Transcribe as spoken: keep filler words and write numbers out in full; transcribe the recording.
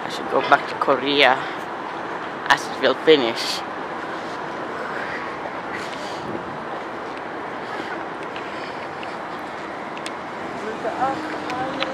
I should go back to Korea as it will finish. Look at us.